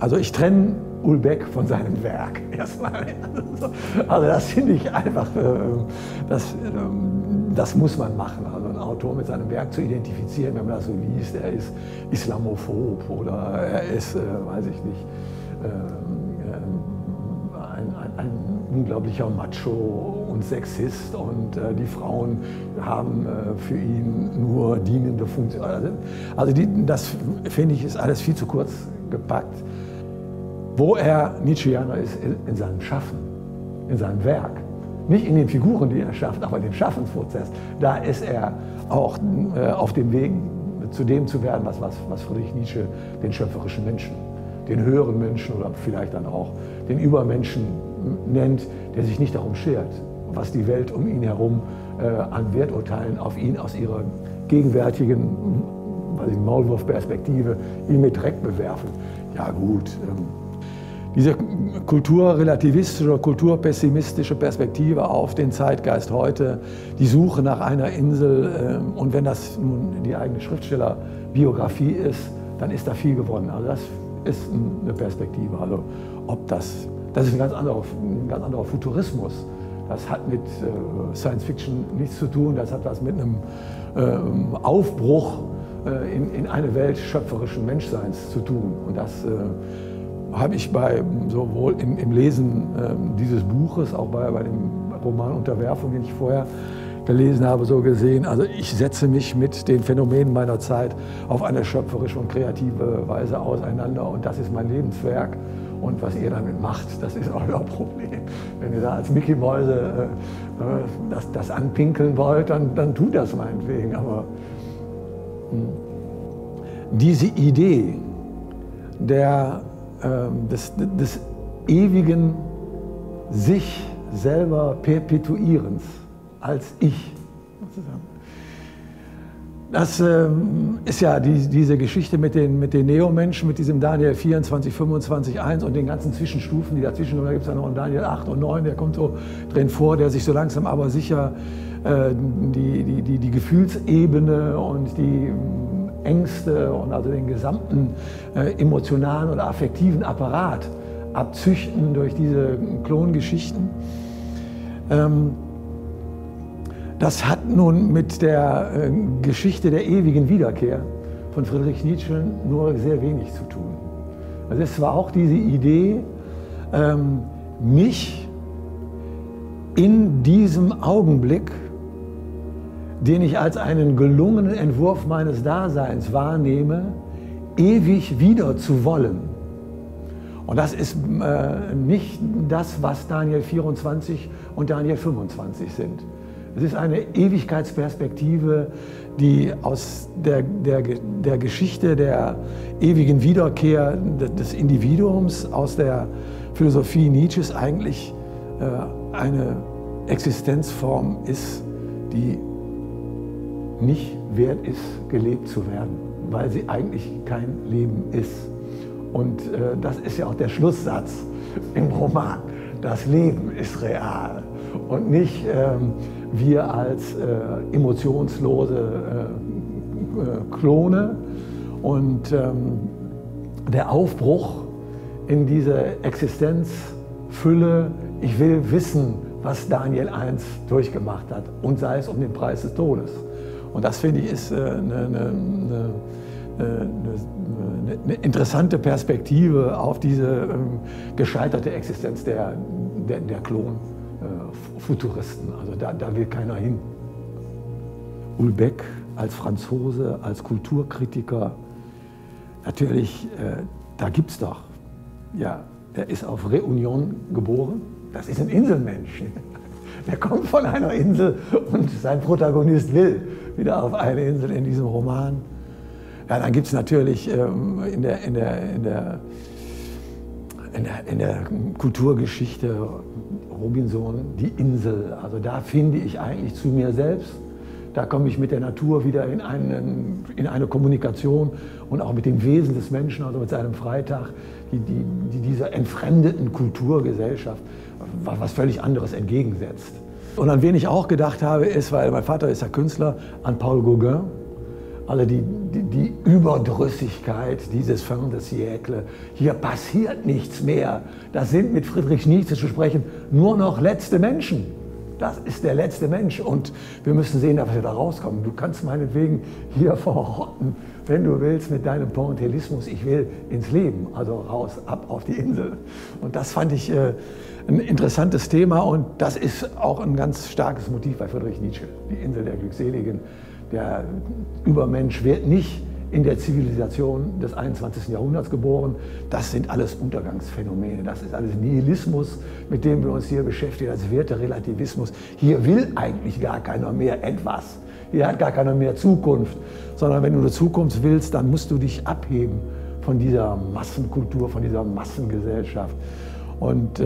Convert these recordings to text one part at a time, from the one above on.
Also ich trenne Houellebecq von seinem Werk erstmal. Also das finde ich einfach, das muss man machen. Also einen Autor mit seinem Werk zu identifizieren, wenn man das so liest, er ist islamophob oder er ist, weiß ich nicht, ein unglaublicher Macho und Sexist und die Frauen haben für ihn nur dienende Funktion. Also das finde ich ist alles viel zu kurz gepackt. Wo er Nietzscheaner ist, in seinem Schaffen, in seinem Werk. Nicht in den Figuren, die er schafft, aber in dem Schaffensprozess. Da ist er auch auf dem Weg zu dem zu werden, was Friedrich Nietzsche den schöpferischen Menschen, den höheren Menschen oder vielleicht dann auch den Übermenschen nennt, der sich nicht darum schert, was die Welt um ihn herum an Werturteilen auf ihn aus ihrer gegenwärtigen Maulwurfperspektive ihn mit Dreck bewerfen. Ja gut, diese kulturrelativistische oder kulturpessimistische Perspektive auf den Zeitgeist heute, die Suche nach einer Insel und wenn das nun die eigene Schriftstellerbiografie ist, dann ist da viel gewonnen. Also das ist eine Perspektive. Also ob das ist ein ganz anderer Futurismus. Das hat mit Science Fiction nichts zu tun, das hat was mit einem Aufbruch in eine Welt schöpferischen Menschseins zu tun. Und das habe ich sowohl im Lesen dieses Buches, auch bei dem Roman Unterwerfung, den ich vorher gelesen habe, so gesehen. Also ich setze mich mit den Phänomenen meiner Zeit auf eine schöpferische und kreative Weise auseinander und das ist mein Lebenswerk. Und was ihr damit macht, das ist euer Problem. Wenn ihr da als Mickey-Mäuse das anpinkeln wollt, dann tut das meinetwegen. Aber diese Idee des ewigen sich selber Perpetuierens als Ich, das ist ja diese Geschichte mit den Neomenschen, mit diesem Daniel 24, 25, 1 und den ganzen Zwischenstufen, die dazwischen, da gibt es ja noch einen Daniel 8 und 9, der kommt so drin vor, der sich so langsam aber sicher die Gefühlsebene und die Ängste und also den gesamten emotionalen oder affektiven Apparat abzüchten durch diese Klongeschichten. Das hat nun mit der Geschichte der ewigen Wiederkehr von Friedrich Nietzsche nur sehr wenig zu tun. Es ist zwar auch diese Idee, mich in diesem Augenblick, den ich als einen gelungenen Entwurf meines Daseins wahrnehme, ewig wieder zu wollen. Und das ist nicht das, was Daniel 24 und Daniel 25 sind. Es ist eine Ewigkeitsperspektive, die aus der Geschichte der ewigen Wiederkehr des Individuums, aus der Philosophie Nietzsches eigentlich eine Existenzform ist, die nicht wert ist, gelebt zu werden, weil sie eigentlich kein Leben ist. Und das ist ja auch der Schlusssatz im Roman. Das Leben ist real und nicht wir als emotionslose Klone. Und der Aufbruch in diese Existenzfülle, ich will wissen, was Daniel 1 durchgemacht hat und sei es um den Preis des Todes. Und das finde ich ist eine interessante Perspektive auf diese gescheiterte Existenz der Klon-Futuristen. Also da will keiner hin. Houellebecq als Franzose, als Kulturkritiker, natürlich, da gibt es doch, ja, der ist auf Réunion geboren, das ist ein Inselmensch. Der kommt von einer Insel und sein Protagonist will wieder auf eine Insel in diesem Roman. Ja, dann gibt es natürlich in der Kulturgeschichte Robinson, die Insel. Also da finde ich eigentlich zu mir selbst. Da komme ich mit der Natur wieder in eine Kommunikation und auch mit dem Wesen des Menschen, also mit seinem Freitag, dieser entfremdeten Kulturgesellschaft, was völlig anderes entgegensetzt. Und an wen ich auch gedacht habe, ist, weil mein Vater ist ja Künstler, an Paul Gauguin. Also die Überdrüssigkeit dieses fin de siècle, hier passiert nichts mehr. Das sind mit Friedrich Nietzsche zu sprechen nur noch letzte Menschen. Das ist der letzte Mensch und wir müssen sehen, dass wir da rauskommen. Du kannst meinetwegen hier verrotten, wenn du willst, mit deinem Pointillismus. Ich will ins Leben, also raus, ab auf die Insel. Und das fand ich ein interessantes Thema und das ist auch ein ganz starkes Motiv bei Friedrich Nietzsche. Die Insel der Glückseligen. Der Übermensch wird nicht in der Zivilisation des 21. Jahrhunderts geboren. Das sind alles Untergangsphänomene. Das ist alles Nihilismus, mit dem wir uns hier beschäftigen, als Werterelativismus. Hier will eigentlich gar keiner mehr etwas. Hier hat gar keiner mehr Zukunft. Sondern wenn du eine Zukunft willst, dann musst du dich abheben von dieser Massenkultur, von dieser Massengesellschaft. Und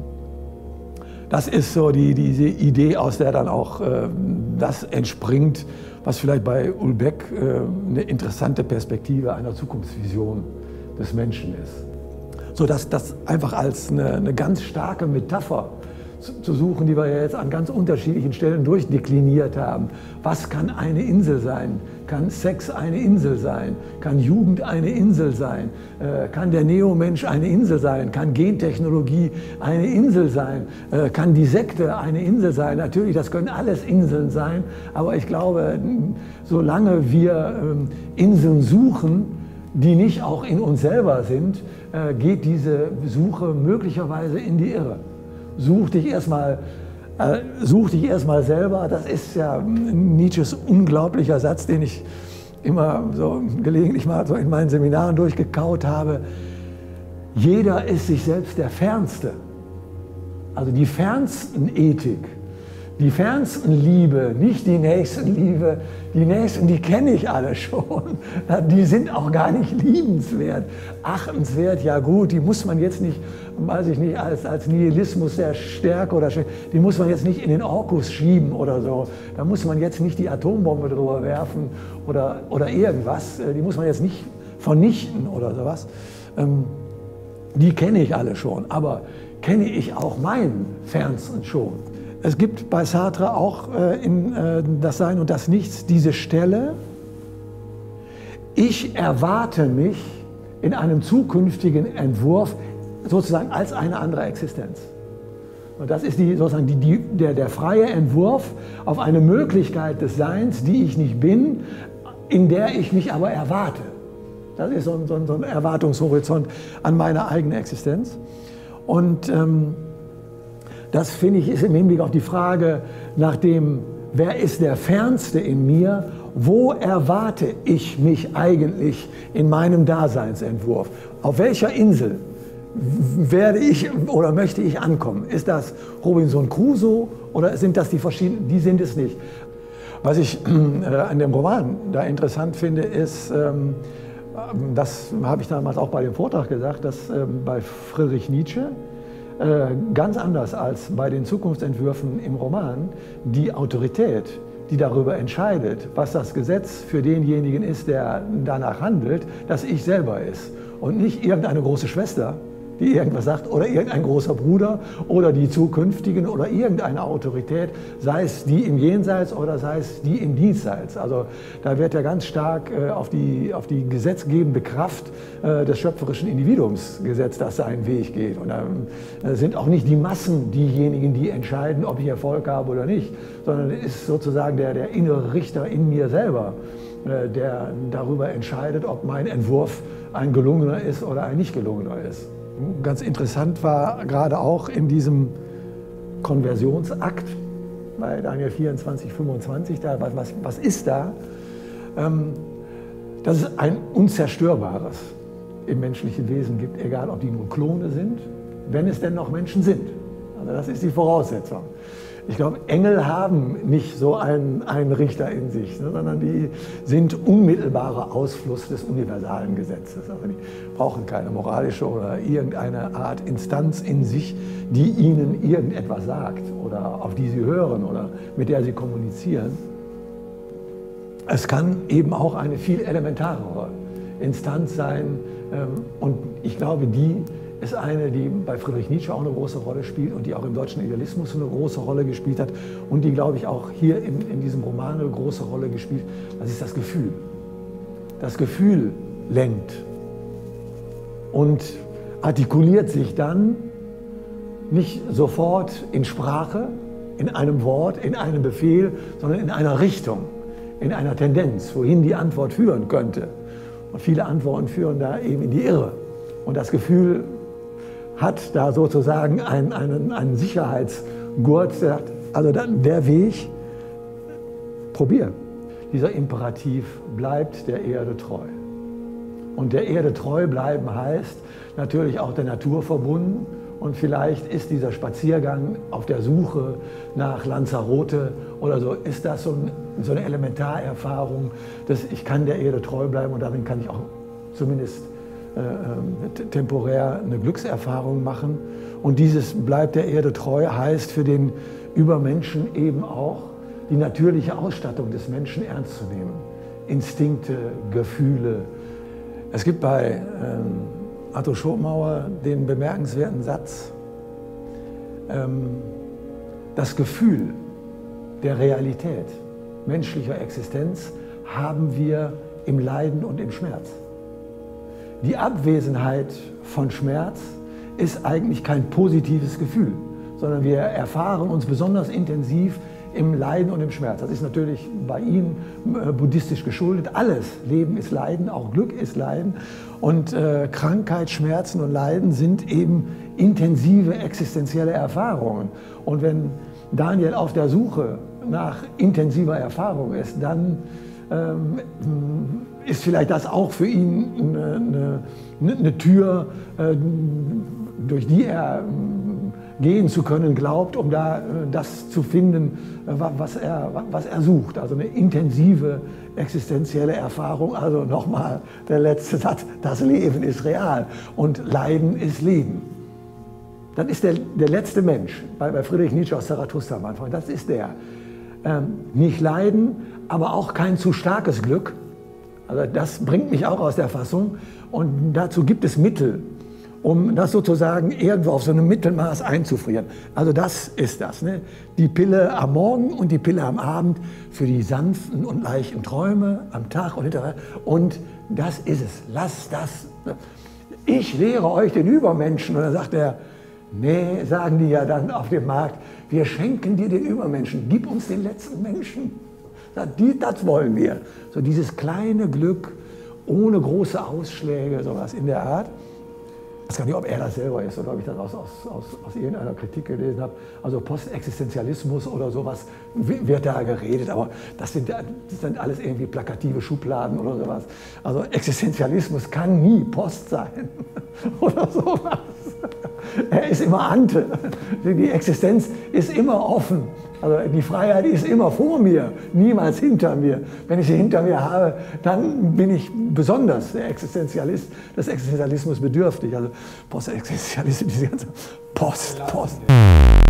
das ist so diese Idee, aus der dann auch das entspringt, was vielleicht bei Houellebecq eine interessante Perspektive einer Zukunftsvision des Menschen ist. So dass das einfach als eine ganz starke Metapher zu suchen, die wir ja jetzt an ganz unterschiedlichen Stellen durchdekliniert haben. Was kann eine Insel sein? Kann Sex eine Insel sein? Kann Jugend eine Insel sein? Kann der Neomensch eine Insel sein? Kann Gentechnologie eine Insel sein? Kann die Sekte eine Insel sein? Natürlich, das können alles Inseln sein, aber ich glaube, solange wir Inseln suchen, die nicht auch in uns selber sind, geht diese Suche möglicherweise in die Irre. Such dich erstmal selber. Das ist ja Nietzsches unglaublicher Satz, den ich immer so gelegentlich mal so in meinen Seminaren durchgekaut habe. Jeder ist sich selbst der Fernste. Also die fernsten Ethik, die fernsten Liebe, nicht die Nächstenliebe. Die Nächsten, die kenne ich alle schon. Die sind auch gar nicht liebenswert, achtenswert. Ja gut, die muss man jetzt nicht, weiß ich nicht, als Nihilismus der Stärke oder die muss man jetzt nicht in den Orkus schieben oder so. Da muss man jetzt nicht die Atombombe drüber werfen oder irgendwas. Die muss man jetzt nicht vernichten oder sowas. Die kenne ich alle schon, aber kenne ich auch meinen Fernsten schon. Es gibt bei Sartre auch in Das Sein und das Nichts diese Stelle: Ich erwarte mich in einem zukünftigen Entwurf sozusagen als eine andere Existenz. Und das ist sozusagen der freie Entwurf auf eine Möglichkeit des Seins, die ich nicht bin, in der ich mich aber erwarte. Das ist so ein Erwartungshorizont an meine eigene Existenz. Und das, finde ich, ist im Hinblick auf die Frage nach dem, wer ist der Fernste in mir, wo erwarte ich mich eigentlich in meinem Daseinsentwurf? Auf welcher Insel werde ich oder möchte ich ankommen? Ist das Robinson Crusoe oder sind das die verschiedenen? Die sind es nicht. Was ich an dem Roman da interessant finde, ist, das habe ich damals auch bei dem Vortrag gesagt, dass bei Friedrich Nietzsche ganz anders als bei den Zukunftsentwürfen im Roman die Autorität, die darüber entscheidet, was das Gesetz für denjenigen ist, der danach handelt, das Ich selber ist und nicht irgendeine große Schwester, die irgendwas sagt, oder irgendein großer Bruder oder die Zukünftigen oder irgendeine Autorität, sei es die im Jenseits oder sei es die im Diesseits. Also da wird ja ganz stark auf die gesetzgebende Kraft des schöpferischen Individuums gesetzt, das seinen Weg geht. Und da sind auch nicht die Massen diejenigen, die entscheiden, ob ich Erfolg habe oder nicht, sondern es ist sozusagen der innere Richter in mir selber, der darüber entscheidet, ob mein Entwurf ein gelungener ist oder ein nicht gelungener ist. Ganz interessant war gerade auch in diesem Konversionsakt bei Daniel 24, 25, da, was ist da? Dass es ein Unzerstörbares im menschlichen Wesen gibt, egal ob die nun Klone sind, wenn es denn noch Menschen sind. Also das ist die Voraussetzung. Ich glaube, Engel haben nicht so einen Richter in sich, sondern die sind unmittelbarer Ausfluss des universalen Gesetzes. Also die brauchen keine moralische oder irgendeine Art Instanz in sich, die ihnen irgendetwas sagt oder auf die sie hören oder mit der sie kommunizieren. Es kann eben auch eine viel elementarere Instanz sein und ich glaube, die ist eine, die bei Friedrich Nietzsche auch eine große Rolle spielt und die auch im deutschen Idealismus eine große Rolle gespielt hat und die, glaube ich, auch hier in diesem Roman eine große Rolle gespielt hat. Das ist das Gefühl. das Gefühl lenkt und artikuliert sich dann nicht sofort in Sprache, in einem Wort, in einem Befehl, sondern in einer Richtung, in einer Tendenz, wohin die Antwort führen könnte. Und viele Antworten führen da eben in die Irre. Und das Gefühl hat da sozusagen einen Sicherheitsgurt, der sagt, also der Weg, probier. Dieser Imperativ bleibt der Erde treu. Und der Erde treu bleiben heißt natürlich auch der Natur verbunden. Und vielleicht ist dieser Spaziergang auf der Suche nach Lanzarote oder so, ist das so eine Elementarerfahrung, dass ich kann der Erde treu bleiben und darin kann ich auch zumindest temporär eine Glückserfahrung machen. Und dieses bleibt der Erde treu heißt für den Übermenschen eben auch, die natürliche Ausstattung des Menschen ernst zu nehmen. Instinkte, Gefühle. Es gibt bei Arthur Schopenhauer den bemerkenswerten Satz, das Gefühl der Realität menschlicher Existenz haben wir im Leiden und im Schmerz. Die Abwesenheit von Schmerz ist eigentlich kein positives Gefühl, sondern wir erfahren uns besonders intensiv im Leiden und im Schmerz. Das ist natürlich bei ihm buddhistisch geschuldet. Alles, Leben ist Leiden, auch Glück ist Leiden. Und Krankheit, Schmerzen und Leiden sind eben intensive existenzielle Erfahrungen. Und wenn Daniel auf der Suche nach intensiver Erfahrung ist, dann ist vielleicht das auch für ihn eine Tür, durch die er gehen zu können glaubt, um da das zu finden, was er sucht. Also eine intensive existenzielle Erfahrung. Also nochmal der letzte Satz, das Leben ist real und Leiden ist Leben. Das ist der letzte Mensch, bei Friedrich Nietzsche aus Zarathustra am Anfang, das ist der. Nicht leiden, aber auch kein zu starkes Glück. Also das bringt mich auch aus der Fassung und dazu gibt es Mittel, um das sozusagen irgendwo auf so einem Mittelmaß einzufrieren. Also das ist das, ne? Die Pille am Morgen und die Pille am Abend für die sanften und leichten Träume am Tag und hinterher. Und das ist es, lasst das. Ich lehre euch den Übermenschen. Und dann sagt er, nee, sagen die ja dann auf dem Markt, wir schenken dir den Übermenschen, gib uns den letzten Menschen. Das wollen wir. So dieses kleine Glück ohne große Ausschläge, sowas in der Art. Ich weiß gar nicht, ob er das selber ist oder ob ich das aus irgendeiner Kritik gelesen habe. Also Postexistenzialismus oder sowas wird da geredet, aber das sind alles irgendwie plakative Schubladen oder sowas. Also Existenzialismus kann nie Post sein oder sowas. Er ist immer Ante. Die Existenz ist immer offen. Also die Freiheit ist immer vor mir, niemals hinter mir. Wenn ich sie hinter mir habe, dann bin ich besonders der Existenzialist, des Existenzialismus bedürftig. Also Postexistenzialismus, diese ganze Post.